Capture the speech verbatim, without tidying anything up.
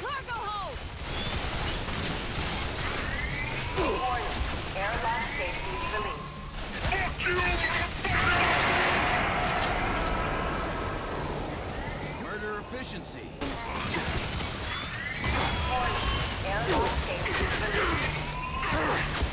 cargo hold! Warning. Airlock safety released. Fuck you! Murder efficiency. Warning. Airlock safety released.